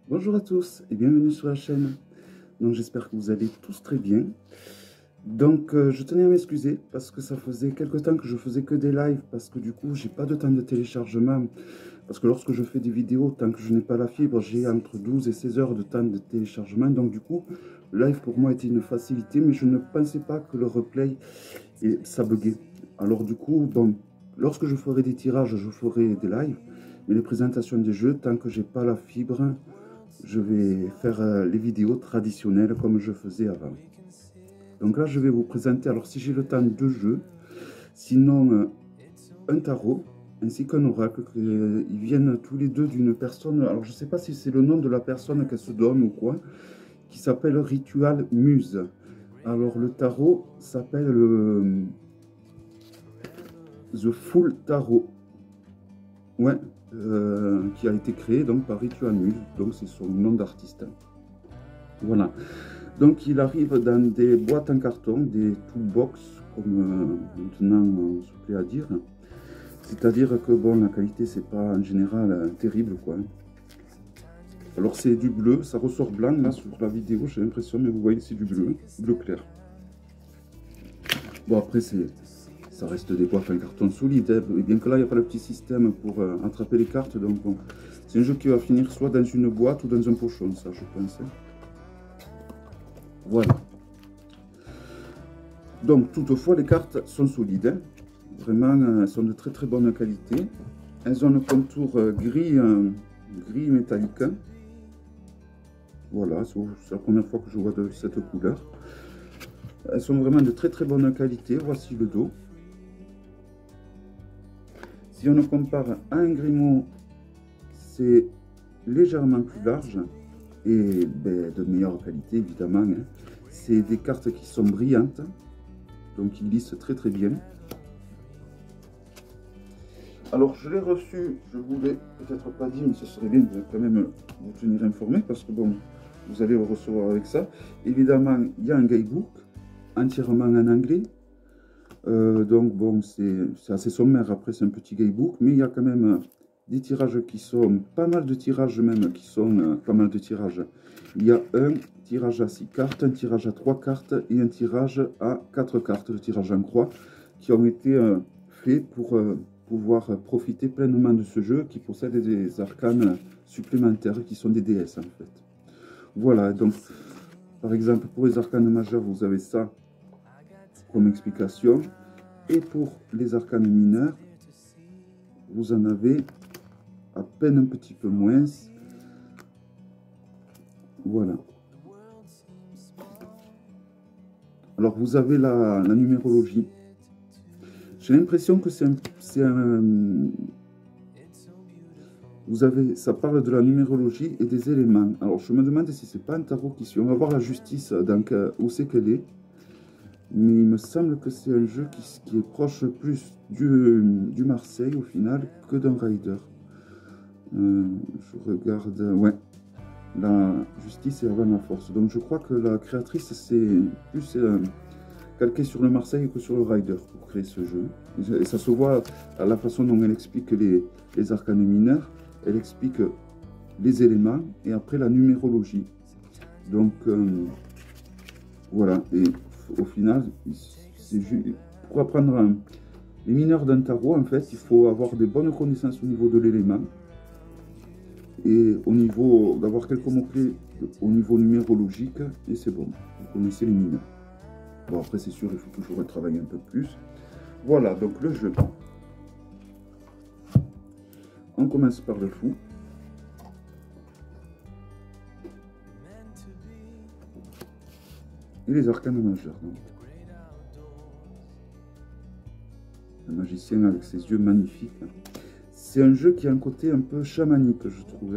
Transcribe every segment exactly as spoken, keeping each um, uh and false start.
Bonjour à tous et bienvenue sur la chaîne. Donc j'espère que vous allez tous très bien. Donc euh, je tenais à m'excuser parce que ça faisait quelque temps que je faisais que des lives parce que du coup j'ai pas de temps de téléchargement. Parce que lorsque je fais des vidéos, tant que je n'ai pas la fibre, j'ai entre douze et seize heures de temps de téléchargement. Donc du coup, le live pour moi était une facilité, mais je ne pensais pas que le replay, et ça buguait. Alors du coup, bon, lorsque je ferai des tirages, je ferai des lives. Mais les présentations des jeux, tant que j'ai pas la fibre, je vais faire euh, les vidéos traditionnelles comme je faisais avant. Donc là, je vais vous présenter, alors si j'ai le temps, deux jeux. Sinon, euh, un tarot ainsi qu'un oracle. Euh, ils viennent tous les deux d'une personne, alors je ne sais pas si c'est le nom de la personne qu'elle se donne ou quoi, qui s'appelle Ritual Muse. Alors le tarot s'appelle euh, The Full Tarot. Ouais, euh, qui a été créé donc par Ritual Muse, donc c'est son nom d'artiste. Voilà. Donc il arrive dans des boîtes en carton, des toolbox, comme euh, maintenant on se plaît à dire. C'est-à-dire que bon, la qualité c'est pas en général euh, terrible quoi. Alors c'est du bleu, ça ressort blanc là sur la vidéo, j'ai l'impression, mais vous voyez c'est du bleu, bleu clair. Bon après c'est, ça reste des boîtes en carton solide, hein. Et bien que là il n'y a pas le petit système pour euh, attraper les cartes, donc bon, c'est un jeu qui va finir soit dans une boîte ou dans un pochon, ça je pense. Hein. Voilà. Donc toutefois les cartes sont solides, hein. Vraiment elles sont de très très bonne qualité. Elles ont un contour euh, gris, euh, gris métallique. Voilà, c'est la première fois que je vois de cette couleur. Elles sont vraiment de très très bonne qualité. Voici le dos. Si on le compare à un Grimaud, c'est légèrement plus large et ben, de meilleure qualité évidemment. Hein. C'est des cartes qui sont brillantes, donc ils lissent très très bien. Alors je l'ai reçu, je vous l'ai peut-être pas dit, mais ce serait bien de quand même vous tenir informé parce que bon, vous allez le recevoir avec ça. Évidemment, il y a un guidebook entièrement en anglais. Euh, donc bon, c'est assez sommaire, après c'est un petit guidebook, mais il y a quand même des tirages qui sont, pas mal de tirages même, qui sont euh, pas mal de tirages. Il y a un tirage à six cartes, un tirage à trois cartes et un tirage à quatre cartes, le tirage en croix, qui ont été euh, faits pour euh, pouvoir profiter pleinement de ce jeu qui possède des arcanes supplémentaires qui sont des déesses en fait. Voilà, donc par exemple pour les arcanes majeures, vous avez ça comme explication. Et pour les arcanes mineurs, vous en avez à peine un petit peu moins. Voilà. Alors vous avez la, la numérologie. J'ai l'impression que c'est un, un... Vous avez, ça parle de la numérologie et des éléments. Alors je me demande si c'est pas un tarot qui suit. On va voir la justice, donc où c'est qu'elle est. Mais il me semble que c'est un jeu qui, qui est proche plus du, du Marseille au final que d'un Rider. Euh, je regarde, ouais, la justice et avant la force. Donc je crois que la créatrice c'est plus euh, calqué sur le Marseille que sur le Rider pour créer ce jeu. Et ça se voit à la façon dont elle explique les, les arcanes mineurs. Elle explique les éléments et après la numérologie. Donc euh, voilà, et au final, pour apprendre un, les mineurs d'un tarot, en fait, il faut avoir des bonnes connaissances au niveau de l'élément et au niveau d'avoir quelques mots-clés au niveau numérologique, et c'est bon, vous connaissez les mineurs. Bon, après, c'est sûr, il faut toujours travailler un peu plus. Voilà, donc le jeu. On commence par le fou. Et les arcanes majeurs. Donc. Le magicien avec ses yeux magnifiques. C'est un jeu qui a un côté un peu chamanique, je trouvais.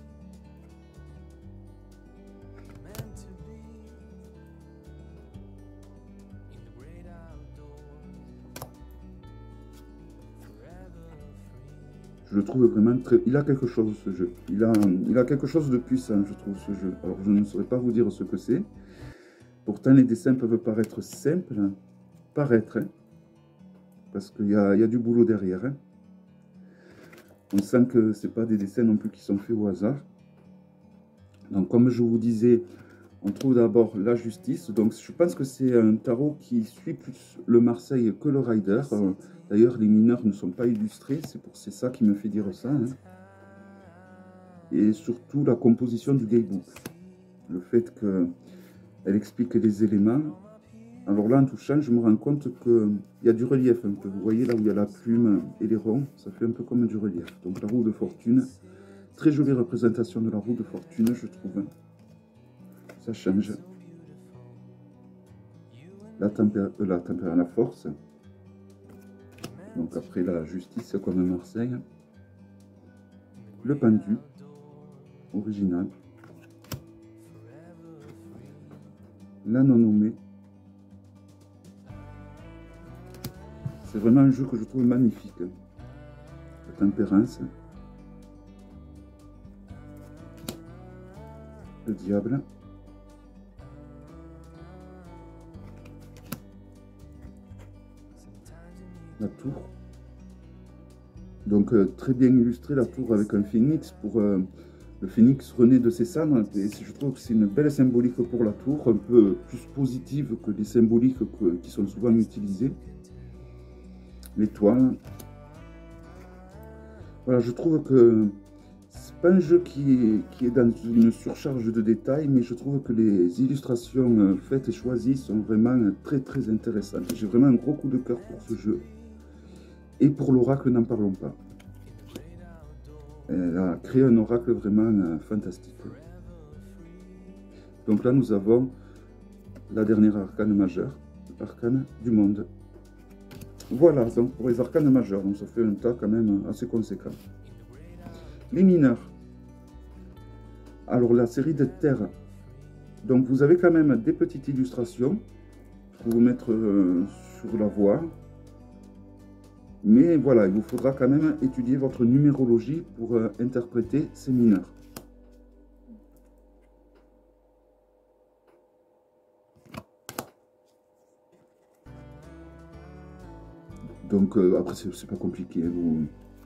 Je le trouve vraiment très... Il a quelque chose, ce jeu. Il a, il a quelque chose de puissant, je trouve, ce jeu. Alors, je ne saurais pas vous dire ce que c'est. Pourtant, les dessins peuvent paraître simples. Paraître, hein, parce qu'il y a, y a du boulot derrière. Hein. On sent que ce n'est pas des dessins non plus qui sont faits au hasard. Donc comme je vous disais, on trouve d'abord la justice. Donc je pense que c'est un tarot qui suit plus le Marseille que le Rider. Euh, D'ailleurs, les mineurs ne sont pas illustrés, c'est pour c'est ça qui me fait dire ça. Hein. Et surtout la composition du daybook. Le fait qu'elle explique les éléments. Alors là, en touchant, je me rends compte qu'il y a du relief un peu. Vous voyez là où il y a la plume et les ronds, ça fait un peu comme du relief. Donc la roue de fortune, très jolie représentation de la roue de fortune, je trouve. Ça change. La température, la, température, la force. Donc après la justice comme Marseille. Le pendu, original. La non nommée. C'est vraiment un jeu que je trouve magnifique. La tempérance. Le diable. La tour. Donc euh, très bien illustré la tour avec un phénix pour euh, le phénix renaît de ses cendres. Et je trouve que c'est une belle symbolique pour la tour, un peu plus positive que les symboliques que, qui sont souvent utilisées. L'étoile. Voilà, je trouve que c'est pas un jeu qui est, qui est dans une surcharge de détails, mais je trouve que les illustrations faites et choisies sont vraiment très très intéressantes. J'ai vraiment un gros coup de cœur pour ce jeu. Et pour l'oracle, n'en parlons pas. Elle a créé un oracle vraiment fantastique. Donc là, nous avons la dernière arcane majeure, l'arcane du monde. Voilà, donc pour les arcanes majeurs, donc ça fait un tas quand même assez conséquent. Les mineurs. Alors la série de terre. Donc vous avez quand même des petites illustrations pour vous mettre euh, sur la voie. Mais voilà, il vous faudra quand même étudier votre numérologie pour euh, interpréter ces mineurs. Donc euh, après, c'est pas compliqué. Vous...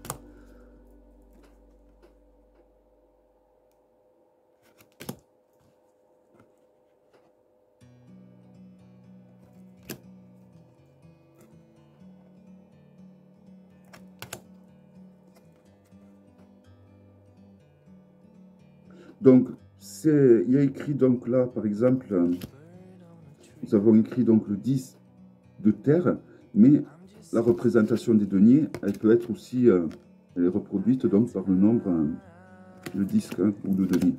Donc, il y a écrit donc là, par exemple, euh, nous avons écrit donc le dix de terre, mais la représentation des deniers, elle peut être aussi, euh, elle est reproduite donc par le nombre, euh, le disque hein, ou de deniers.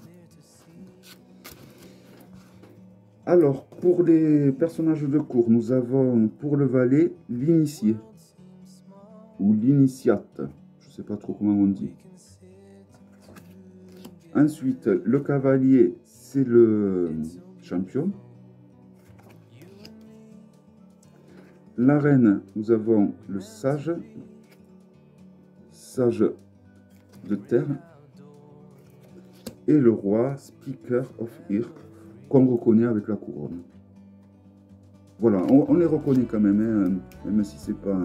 Alors, pour les personnages de cour, nous avons pour le valet l'initié, ou l'initiate, je ne sais pas trop comment on dit. Ensuite, le cavalier, c'est le champion. La reine, nous avons le sage, sage de terre. Et le roi, Speaker of Earth, qu'on reconnaît avec la couronne. Voilà, on, on les reconnaît quand même, hein, même si c'est pas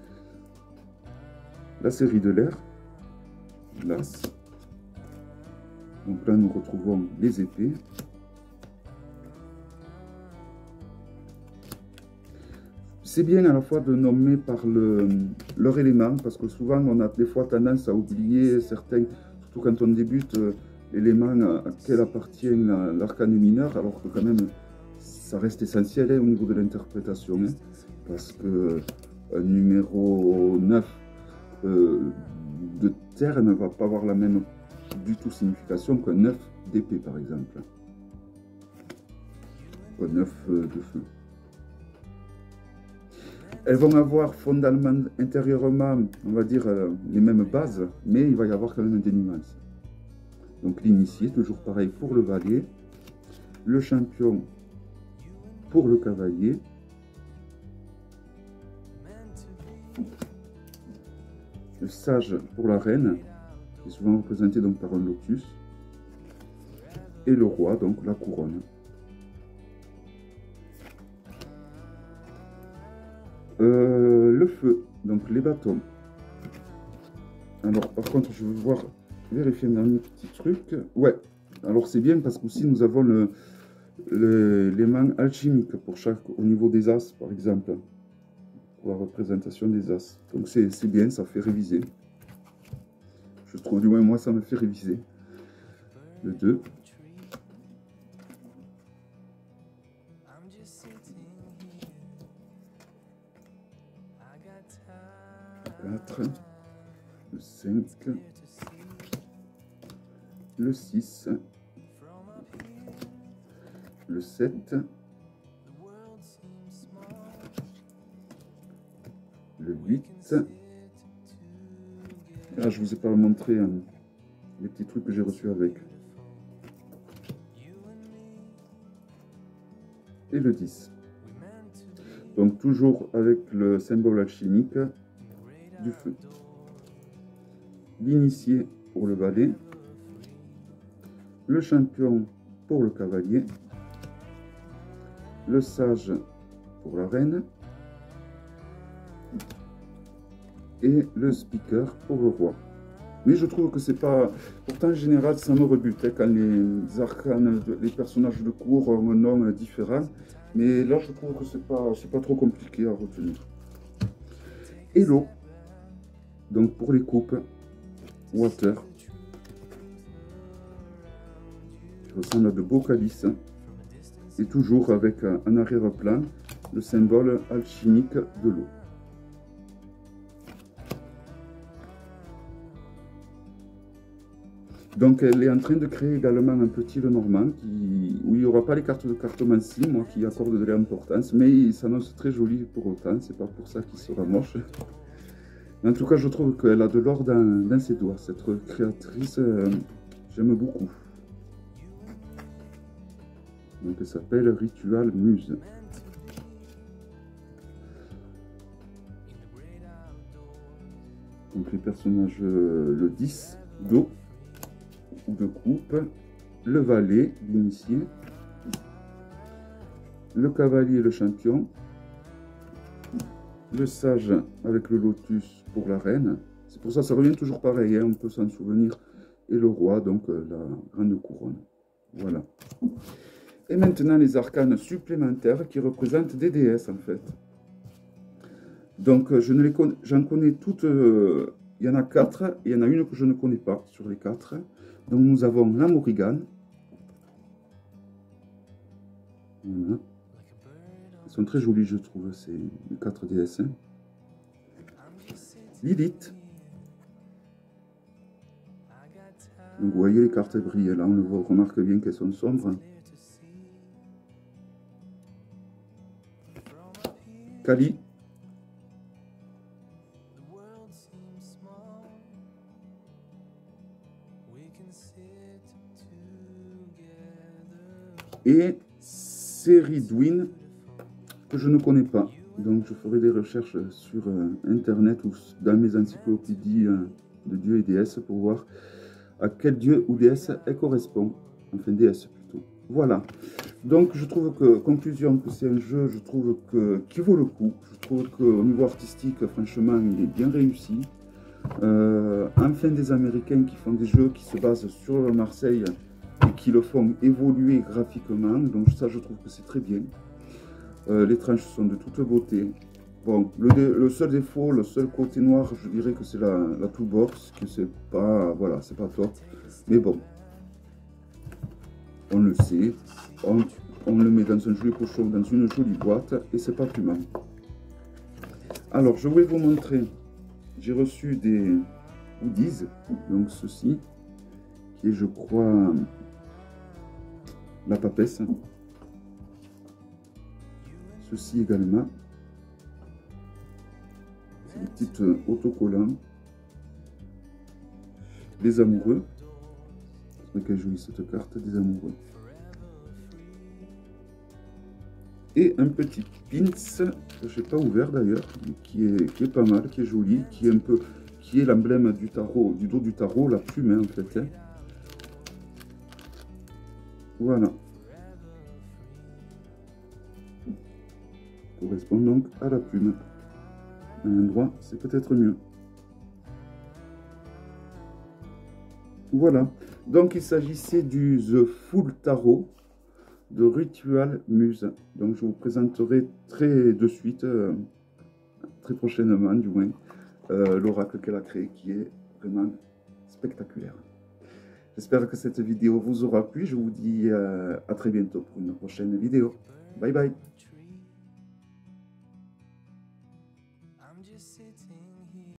la série de l'air. L'as. Donc là, nous retrouvons les épées. C'est bien à la fois de nommer par le, leur élément, parce que souvent, on a des fois tendance à oublier certains, surtout quand on débute, l'élément à quel appartient l'arcane mineur, alors que quand même, ça reste essentiel hein, au niveau de l'interprétation, hein, parce que un numéro neuf euh, de terre ne va pas avoir la même du tout signification qu'un neuf d'épée par exemple, un neuf de feu. Elles vont avoir fondamentalement, intérieurement, on va dire, euh, les mêmes bases, mais il va y avoir quand même des nuances. Donc l'initié, toujours pareil pour le valet, le champion pour le cavalier, le sage pour la reine, qui est souvent représenté donc par un lotus, et le roi, donc la couronne. Euh, le feu, donc les bâtons. Alors par contre, je veux voir, vérifier un dernier petit truc. Ouais, Alors c'est bien parce qu'aussi nous avons le, le, les mains alchimiques pour chaque, au niveau des as par exemple, pour la représentation des as. Donc c'est bien, ça fait réviser. Je trouve, du moins moi ça me fait réviser. Le deux. Le quatre. Le cinq. Le six. Le sept. Le huit. Ah, je vous ai pas montré hein, les petits trucs que j'ai reçus avec. Et le dix. Donc toujours avec le symbole alchimique du feu. L'initié pour le valet. Le champion pour le cavalier. Le sage pour la reine. Et le speaker pour le roi. Mais je trouve que c'est pas... Pourtant, en général, ça me rebute hein, quand les arcanes, les personnages de cour ont un nom différent. Mais là, je trouve que c'est pas, c'est pas trop compliqué à retenir. Et l'eau. Donc, pour les coupes, water. Qui ressemble à de beaux calices. Et toujours avec en arrière-plan le symbole alchimique de l'eau. Donc elle est en train de créer également un petit Lenormand qui, où il n'y aura pas les cartes de cartomancie, moi qui accorde de l'importance, mais il s'annonce très joli pour autant, c'est pas pour ça qu'il sera moche. Mais en tout cas, je trouve qu'elle a de l'or dans, dans ses doigts, cette créatrice, euh, j'aime beaucoup. Donc elle s'appelle Ritual Muse. Donc les personnages, euh, le dix, d'eau. De coupe, le valet, l'initié, le cavalier, le champion, le sage avec le lotus pour la reine. C'est pour ça, ça revient toujours pareil, hein, on peut s'en souvenir. Et le roi, donc euh, la grande couronne. Voilà. Et maintenant les arcanes supplémentaires qui représentent des déesses en fait. Donc je ne les connais, j'en connais toutes. Euh, il y en a quatre, et il y en a une que je ne connais pas sur les quatre. Donc nous avons la Morrigan. Voilà. Elles sont très jolies, je trouve, ces quatre déesses. Lilith. Donc vous voyez les cartes brillent, là on le voit, on remarque bien qu'elles sont sombres. Kali. Et Ceridwen, que je ne connais pas. Donc je ferai des recherches sur euh, internet ou dans mes encyclopédies euh, de dieux et déesses pour voir à quel dieu ou déesse elle correspond. Enfin déesse plutôt. Voilà. Donc je trouve que, conclusion, que c'est un jeu, je trouve que qui vaut le coup. Je trouve qu'au niveau artistique, franchement, il est bien réussi. Euh, enfin des Américains qui font des jeux qui se basent sur Marseille et qui le font évoluer graphiquement, donc ça je trouve que c'est très bien. Euh, les tranches sont de toute beauté. Bon, le, le seul défaut, le seul côté noir, je dirais que c'est la, la toolbox, que c'est pas, voilà, c'est pas top. Mais bon, on le sait, on, on le met dans un joli pochon, dans une jolie boîte, et c'est pas plus mal. Alors, je vais vous montrer, j'ai reçu des goodies, donc ceci, qui est, je crois, la papesse. Ceci également. C'est des petites autocollants. Les amoureux. C'est quelle jolie cette carte des amoureux. Et un petit pins que je n'ai pas ouvert d'ailleurs, qui est, qui est pas mal, qui est joli, qui est un peu, qui est l'emblème du tarot, du dos du tarot, la plume hein, en fait. Hein. Voilà. Correspond donc à la plume. À un endroit, c'est peut-être mieux. Voilà. Donc il s'agissait du The Full Tarot de Ritual Muse. Donc je vous présenterai très de suite, euh, très prochainement du moins, euh, l'oracle qu'elle a créé qui est vraiment spectaculaire. J'espère que cette vidéo vous aura plu. Je vous dis euh, à très bientôt pour une prochaine vidéo. Bye bye.